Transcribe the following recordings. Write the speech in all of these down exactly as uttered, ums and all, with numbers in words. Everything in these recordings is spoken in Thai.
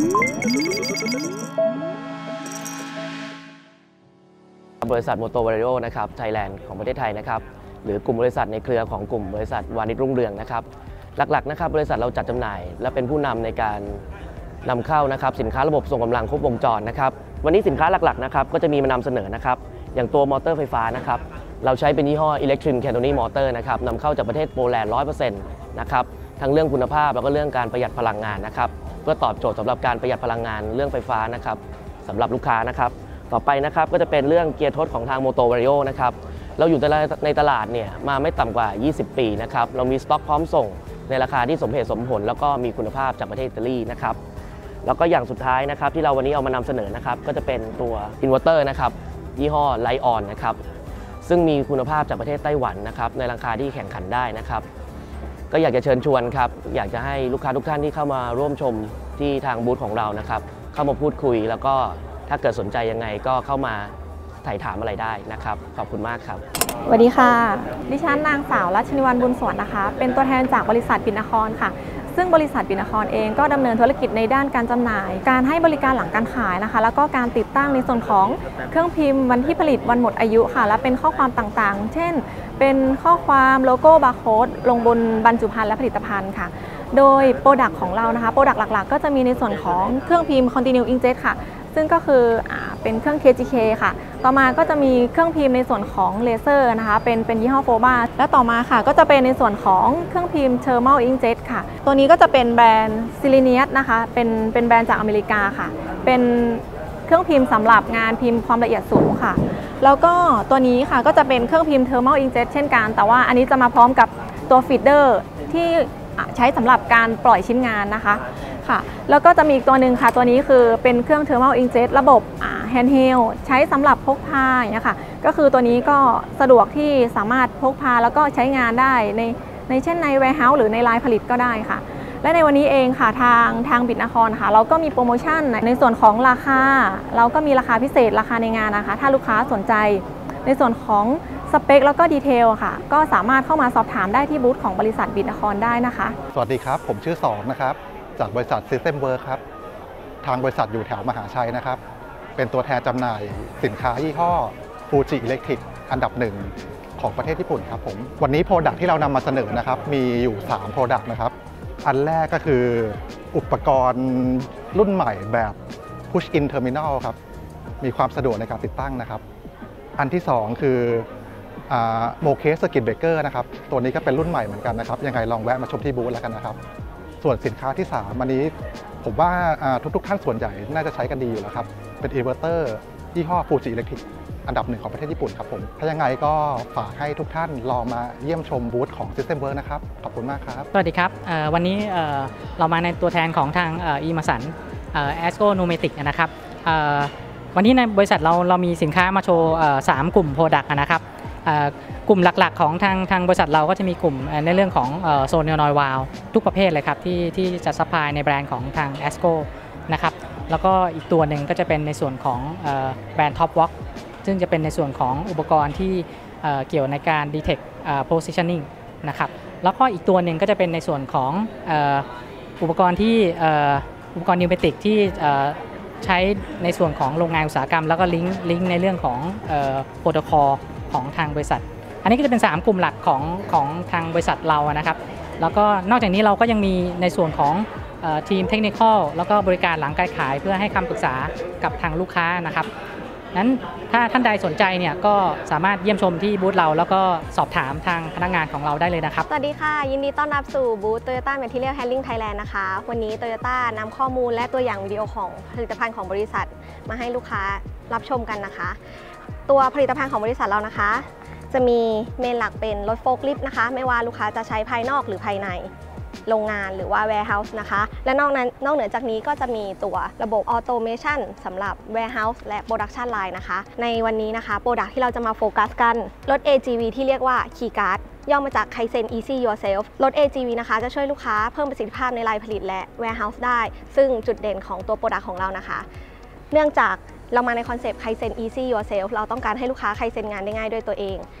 บริษัทโมโตวาริโอนะครับไทยแลนด์ของประเทศไทยนะครับหรือกลุ่มบริษัทในเครือของกลุ่มบริษัทวานิชรุ่งเรืองนะครับหลักๆนะครับบริษัทเราจัดจำหน่ายและเป็นผู้นำในการนำเข้านะครับสินค้าระบบส่งกำลังครบวงจรนะครับวันนี้สินค้าหลักๆนะครับก็จะมีมานำเสนอนะครับอย่างตัวมอเตอร์ไฟฟ้านะครับเราใช้เป็นยี่ห้อ Electrim Cannoni Motor นะครับนำเข้าจากประเทศโปแลนด์ ร้อยเปอร์เซ็นต์ นะครับทั้งเรื่องคุณภาพแล้วก็เรื่องการประหยัดพลังงานนะครับเพื่อตอบโจทย์สำหรับการประหยัดพลังงานเรื่องไฟฟ้านะครับสำหรับลูกค้านะครับต่อไปนะครับก็จะเป็นเรื่องเกียร์ทดของทางโมโตวาริโอนะครับเราอยู่ในตลาดเนี่ยมาไม่ต่ำกว่ายี่สิบปีนะครับเรามีสต็อกพร้อมส่งในราคาที่สมเหตุสมผลแล้วก็มีคุณภาพจากประเทศอิตาลีนะครับแล้วก็อย่างสุดท้ายนะครับที่เราวันนี้เอามานำเสนอนะครับก็จะเป็นตัวอินเวอร์เตอร์นะครับยี่ห้อไลออนนะครับซึ่งมีคุณภาพจากประเทศไต้หวันนะครับในราคาที่แข่งขันได้นะครับก็อยากจะเชิญชวนครับอยากจะให้ลูกค้าทุกท่านที่เข้ามาร่วมชมที่ทางบูธของเรานะครับเข้ามาพูดคุยแล้วก็ถ้าเกิดสนใจยังไงก็เข้ามาถ่ายถามอะไรได้นะครับขอบคุณมากครับสวัสดีค่ะดิฉันนางสาวรัชนิวันบุญสวนนะคะเป็นตัวแทนจากบริษัทปิ่นนครค่ะซึ่งบริษัทปิ่นนครเองก็ดำเนินธุรกิจในด้านการจำหน่ายการให้บริการหลังการขายนะคะแล้วก็การติดตั้งในส่วนของเครื่องพิมพ์วันที่ผลิตวันหมดอายุค่ะและเป็นข้อความต่างๆเช่นเป็นข้อความโลโก้บาร์โค้ดลงบนบรรจุภัณฑ์และผลิตภัณฑ์ค่ะโดยโปรดักต์ของเรานะคะโปรดักต์หลักๆก็จะมีในส่วนของเครื่องพิมพ์ Continue Inkjet ค่ะซึ่งก็คือเป็นเครื่อง เค จี เค ค่ะต่อมาก็จะมีเครื่องพิมพ์ในส่วนของเลเซอร์นะคะเป็นเป็นยี่ห้อโฟบาและต่อมาค่ะก็จะเป็นในส่วนของเครื่องพิมพ์ Thermal Inkjet ค่ะตัวนี้ก็จะเป็นแบรนด์ซิลิเนียสนะคะเป็นเป็นแบรนด์จากอเมริกาค่ะเป็นเครื่องพิมพ์สำหรับงานพิมพ์ความละเอียดสูงค่ะแล้วก็ตัวนี้ค่ะก็จะเป็นเครื่องพิมพ์ Thermal Inkjet เช่นกันแต่ว่าอันนี้จะมาพร้อมกับตัวฟีดเดอร์ที่ใช้สำหรับการปล่อยชิ้นงานนะคะค่ะแล้วก็จะมีอีกตัวหนึ่งค่ะตัวนี้คือเป็นเครื่อง Thermal Inkjet ระบบแฮนด์เฮลใช้สำหรับพกพาอย่างเงี้ยค่ะก็คือตัวนี้ก็สะดวกที่สามารถพกพาแล้วก็ใช้งานได้ในในเช่นใน warehouse หรือในไลน์ผลิตก็ได้ค่ะและในวันนี้เองค่ะทางทางปิ่นนครค่ะเราก็มีโปรโมชั่นในส่วนของราคาเราก็มีราคาพิเศษราคาในงานนะคะถ้าลูกค้าสนใจในส่วนของสเปคแล้วก็ดีเทลค่ะก็สามารถเข้ามาสอบถามได้ที่บูธของบริษัทปิ่นนครได้นะคะสวัสดีครับผมชื่อสองนะครับจากบริษัท System Work ครับทางบริษัทอยู่แถวมหาชัยนะครับเป็นตัวแทนจำหน่ายสินค้ายี่ห้อ Fuji Electric อันดับหนึ่งของประเทศญี่ปุ่นครับผมวันนี้ Product ที่เรานำมาเสนอนะครับมีอยู่สาม Product นะครับอันแรกก็คืออุปกรณ์รุ่นใหม่แบบ Push In Terminal ครับมีความสะดวกในการติดตั้งนะครับอันที่สองคือโมเคสสกิทเบรกเกอร์นะครับตัวนี้ก็เป็นรุ่นใหม่เหมือนกันนะครับยังไงลองแวะมาชมที่บูธแล้วกันนะครับส่วนสินค้าที่สามอันนี้ผมว่าทุกๆท่านส่วนใหญ่น่าจะใช้กันดีอยู่แล้วครับเป็นอินเวอร์เตอร์ยี่ห้อ Fuji Electric อันดับหนึ่งของประเทศญี่ปุ่นครับผมถ้ายังไงก็ฝากให้ทุกท่านลองมาเยี่ยมชมบูธของ System Work นะครับขอบคุณมากครับสวัสดีครับวันนี้เรามาในตัวแทนของทางอีมาสันแอสโกโนเมติกนะครับวันนี้ในบริษัทเราเรามีสินค้ามาโชว์สามกลุ่ม Product นะครับกลุ่มหลักๆของทางทางบริษัทเราก็จะมีกลุ่มในเรื่องของโซนเนลนอยวาลทุกประเภทเลยครับที่ที่จะซัพพลายในแบรนด์ของทาง แอสโก นะครับแล้วก็อีกตัวหนึ่งก็จะเป็นในส่วนของแบรนด์ Top Walk ซึ่งจะเป็นในส่วนของอุปกรณ์ที่เกี่ยวในการ detect positioning นะครับแล้วก็อีกตัวหนึ่งก็จะเป็นในส่วนของอุปกรณ์ที่อุปกรณ์นิวเมติกที่ใช้ในส่วนของโรงงานอุตสาหกรรมแล้วก็ลิงก์ลิงก์ในเรื่องของโปรโตคอลของทางบริษัทอันนี้ก็จะเป็นสามกลุ่มหลักของของทางบริษัทเรานะครับแล้วก็นอกจากนี้เราก็ยังมีในส่วนของทีมเทคนิคอลแล้วก็บริการหลังการขายเพื่อให้คำปรึกษากับทางลูกค้านะครับนั้นถ้าท่านใดสนใจเนี่ยก็สามารถเยี่ยมชมที่บูธเราแล้วก็สอบถามทางพนักงานของเราได้เลยนะครับสวัสดีค่ะยินดีต้อนรับสู่บูธ Toyota Material Handling Thailand นะคะวันนี้ Toyota นำข้อมูลและตัวอย่างวิดีโอของผลิตภัณฑ์ของบริษัทมาให้ลูกค้ารับชมกันนะคะตัวผลิตภัณฑ์ของบริษัทเรานะคะจะมีเมนหลักเป็นรถโฟล์คลิฟต์นะคะไม่ว่าลูกค้าจะใช้ภายนอกหรือภายในโรงงานหรือว่า warehouse นะคะและนอกนั้นนอกเหนือจากนี้ก็จะมีตัวระบบ automation สำหรับ warehouse และ production line นะคะในวันนี้นะคะ product ที่เราจะมาโฟกัสกันรถ เอ จี วี ที่เรียกว่า Keyguard ย่อมาจาก Kaizen Easy Yourself รถ เอ จี วี นะคะจะช่วยลูกค้าเพิ่มประสิทธิภาพในไลน์ผลิตและ warehouse ได้ซึ่งจุดเด่นของตัว product ของเรานะคะเนื่องจากเรามาในคอนเซปต์ Kaizen Easy Yourself เราต้องการให้ลูกค้า Kaizen งานได้ง่ายด้วยตัวเอง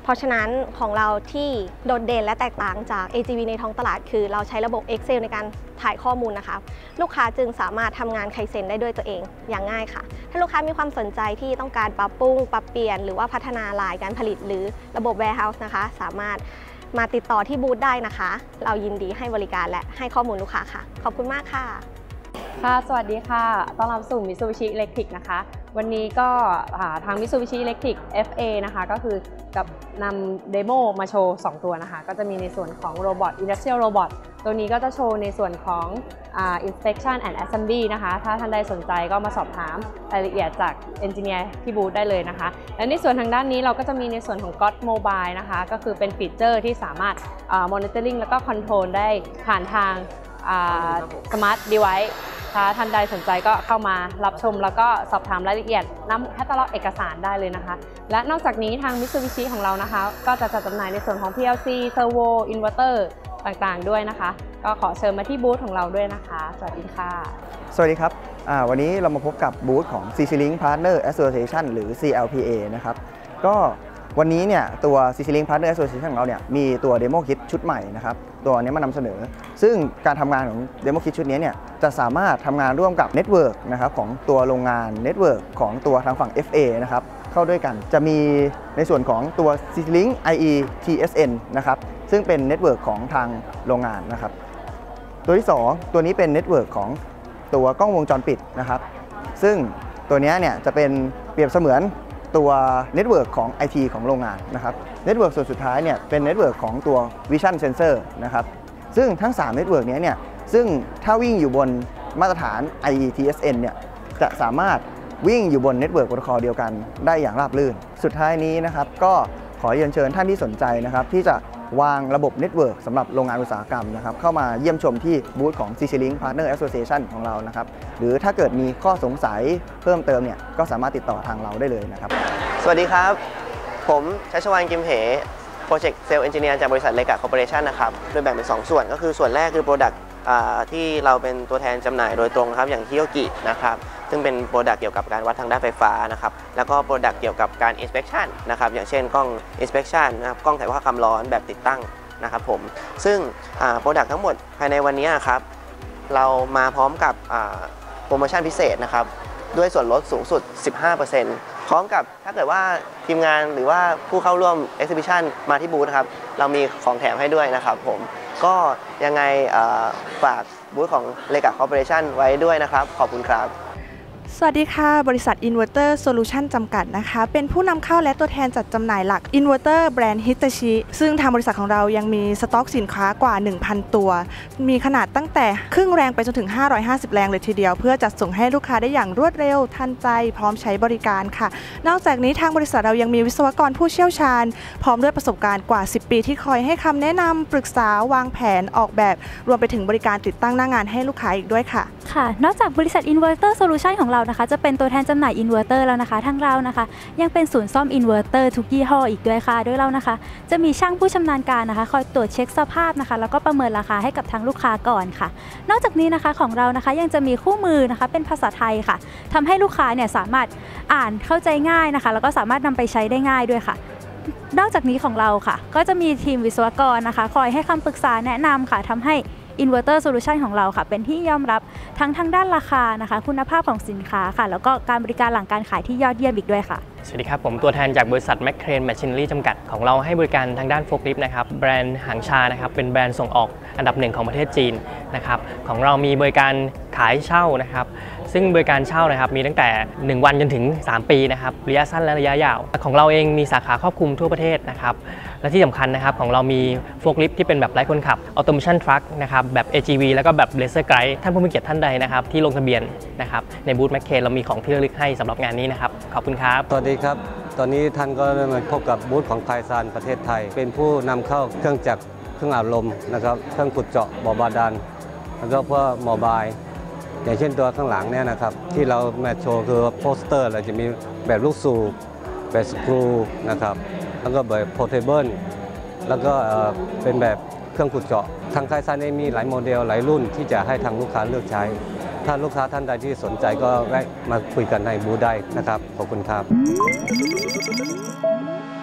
เพราะฉะนั้นของเราที่โดดเด่นและแตกต่างจาก เอ จี วี ในท้องตลาดคือเราใช้ระบบ Excel ในการถ่ายข้อมูลนะคะลูกค้าจึงสามารถทำงานไคเซ็นได้ด้วยตัวเองอย่างง่ายค่ะถ้าลูกค้ามีความสนใจที่ต้องการปรับปรุงปรับเปลี่ยนหรือว่าพัฒนาลายการผลิตหรือระบบ Warehouse นะคะสามารถมาติดต่อที่บูธได้นะคะเรายินดีให้บริการและให้ข้อมูลลูกค้าค่ะขอบคุณมากค่ะค่ะสวัสดีค่ะต้อนรับสู่ Mitsubishi Electric นะคะวันนี้ก็ทาง Mitsubishi Electric เอฟ เอ นะคะก็คือกับนำเดโมมาโชว์สองตัวนะคะก็จะมีในส่วนของ Robot Industrial Robot ตัวนี้ก็จะโชว์ในส่วนของ Inspection and Assembly นะคะถ้าท่านใดสนใจก็มาสอบถามรายละเอียดจาก Engineer ที่บูธได้เลยนะคะและในส่วนทางด้านนี้เราก็จะมีในส่วนของ God Mobile นะคะก็คือเป็นฟีเจอร์ที่สามารถ Monitoring แล้วก็ Control ได้ผ่านทาง Smart Deviceถ้าท่านใดสนใจก็เข้ามารับชมแล้วก็สอบถามรายละเอียดนำแคตตาล็อกเอกสารได้เลยนะคะและนอกจากนี้ทาง Mitsubishi ของเรานะคะก็จะจัดจำหน่ายในส่วนของ พี แอล ซี Servo Inverter ต่างๆด้วยนะคะก็ขอเชิญมาที่บูธของเราด้วยนะคะสวัสดีค่ะสวัสดีครับวันนี้เรามาพบกับบูธของ ซี ซี Link Partner Association หรือ ซี แอล พี เอ นะครับก็วันนี้เนี่ยตัว ซี ซี Link Partner Association ของเราเนี่ยมีตัวเดโมคิดชุดใหม่นะครับตัวนี้มานำเสนอซึ่งการทำงานของเดโมคิดชุดนี้เนี่ยจะสามารถทำงานร่วมกับเน็ตเวิร์กนะครับของตัวโรงงานเน็ตเวิร์กของตัวทางฝั่ง เอฟ เอ นะครับเข้าด้วยกันจะมีในส่วนของตัว ซี ซี Link ไอ อี ที เอส เอ็น นะครับซึ่งเป็นเน็ตเวิร์กของทางโรงงานนะครับตัวที่สองตัวนี้เป็นเน็ตเวิร์กของตัวกล้องวงจรปิดนะครับซึ่งตัวนี้เนี่ยจะเป็นเปรียบเสมือนตัวเน็ตเวิร์กของ ไอ ที ของโรงงานนะครับเน็ตเวิร์กส่วนสุดท้ายเนี่ยเป็นเน็ตเวิร์กของตัว Vision Sensor นะครับซึ่งทั้งสามเน็ตเวิร์กนี้เนี่ยซึ่งถ้าวิ่งอยู่บนมาตรฐาน ไอ อี ที เอส เอ็น เนี่ยจะสามารถวิ่งอยู่บนเน็ตเวิร์กโปรโตคอลเดียวกันได้อย่างราบรื่นสุดท้ายนี้นะครับก็ขอเรียนเชิญท่านที่สนใจนะครับที่จะวางระบบเน็ตเวิร์กสำหรับโรงงานอุตสาหกรรมนะครับเข้ามาเยี่ยมชมที่บูธของ ซี ซี Link Partner Association ของเรานะครับหรือถ้าเกิดมีข้อสงสัยเพิ่มเติมเนี่ยก็สามารถติดต่อทางเราได้เลยนะครับสวัสดีครับผมชัชวาลกิมเหโปรเจกต์เซลล์เอนจิเนียร์จากบริษัทเลกะคอร์ปอเรชั่นนะครับโดยแบ่งเป็นสองส่วนก็คือส่วนแรกคือโปรดักต์ที่เราเป็นตัวแทนจำหน่ายโดยตรงครับอย่างฮิโยกินะครับซึ่งเป็นโปรดักต์เกี่ยวกับการวัดทางด้านไฟฟ้านะครับแล้วก็โปรดักต์เกี่ยวกับการ inspection นะครับอย่างเช่นกล้อง inspection นะครับกล้องถ่ายภาพความร้อนแบบติดตั้งนะครับผมซึ่งโปรดักต์ทั้งหมดภายในวันนี้ครับเรามาพร้อมกับโปรโมชั่นพิเศษนะครับด้วยส่วนลดสูงสุด สิบห้าเปอร์เซ็นต์ พร้อมกับถ้าเกิดว่าทีมงานหรือว่าผู้เข้าร่วม Exhibition มาที่บูธนะครับเรามีของแถมให้ด้วยนะครับผมก็ยังไงฝากบูธของเลกะคอร์ปอเรชั่นไว้ด้วยนะครับขอบคุณครับสวัสดีค่ะบริษัท Inverter Solution จำกัดนะคะเป็นผู้นำเข้าและตัวแทนจัดจำหน่ายหลัก Inverter แบรนด์ Hitachi ซึ่งทางบริษัทของเรายังมีสต็อกสินค้ากว่า หนึ่งพัน ตัวมีขนาดตั้งแต่ครึ่งแรงไปจนถึงห้าร้อยห้าสิบแรงเลยทีเดียวเพื่อจัดส่งให้ลูกค้าได้อย่างรวดเร็วทันใจพร้อมใช้บริการค่ะนอกจากนี้ทางบริษัทเรายังมีวิศวกรผู้เชี่ยวชาญพร้อมด้วยประสบการณ์กว่าสิบปีที่คอยให้คำแนะนำปรึกษาวางแผนออกแบบรวมไปถึงบริการติดตั้งหน้างานให้ลูกค้าอีกด้วยค่ะค่ะนอกจากบริษัท Inverter Solution ของเรานะคะจะเป็นตัวแทนจำหน่ายอินเวอร์เตอร์แล้วนะคะทางเรานะคะยังเป็นศูนย์ซ่อมอินเวอร์เตอร์ทุกยี่ห้ออีกด้วยค่ะด้วยเรานะคะจะมีช่างผู้ชำนาญการนะคะคอยตรวจเช็คสภาพนะคะแล้วก็ประเมินราคาให้กับทางลูกค้าก่อนค่ะนอกจากนี้นะคะของเรานะคะยังจะมีคู่มือนะคะเป็นภาษาไทยค่ะทำให้ลูกค้าเนี่ยสามารถอ่านเข้าใจง่ายนะคะแล้วก็สามารถนำไปใช้ได้ง่ายด้วยค่ะนอกจากนี้ของเราค่ะก็จะมีทีมวิศวกรนะคะคอยให้คำปรึกษาแนะนำค่ะทำให้Inverter Solution ของเราค่ะเป็นที่ยอมรับทั้งทางด้านราคานะคะคุณภาพของสินค้าค่ะแล้วก็การบริการหลังการขายที่ยอดเยี่ยมอีกด้วยค่ะสวัสดีครับผมตัวแทนจากบริษัท McCrane Machinery จำกัดของเราให้บริการทางด้านโฟล์คลิฟต์นะครับแบรนด์หางชานะครับเป็นแบรนด์ส่งออกอันดับหนึ่งของประเทศจีนนะครับของเรามีบริการขายเช่านะครับซึ่งบริการเช่านะครับมีตั้งแต่หนึ่งวันจนถึงสามปีนะครับระยะสั้นและระยะยาวของเราเองมีสาขาครอบคลุมทั่วประเทศนะครับและที่สำคัญนะครับของเรามีโฟล์คลิฟต์ที่เป็นแบบไร้คนขับ Automation Truck นะครับแบบ เอ จี วี แล้วก็แบบ Laser Guide ท่านผู้มีเกียรติท่านใดนะครับที่ลงทะเบียนนะครับในบูธ McCrane เรามีของที่ระลึกให้สำหรับงานนี้นะครับขอบคุณครับสวัสดีครับตอนนี้ท่านก็ได้มาพบกับบูธของไคซานประเทศไทยเป็นผู้นำเข้าเครื่องจักรเครื่องอัดลมนะครับเครื่องขุดเจาะบ่อบาดาลแล้วก็เพื่อโมบายอย่างเช่นตัวข้างหลังเนี่ยนะครับที่เราแมทโชว์คือโปสเตอร์เราจะมีแบบลูกสูบแบบสกรูนะครับแล้วก็แบบโพร์เทเบิลแล้วก็เป็นแบบเครื่องขุดเจาะทางไคซานเองมีหลายโมเดลหลายรุ่นที่จะให้ทางลูกค้าเลือกใช้ถ้าลูกค้าท่านใดที่สนใจก็แวะมาคุยกันในบูธได้นะครับขอบคุณครับ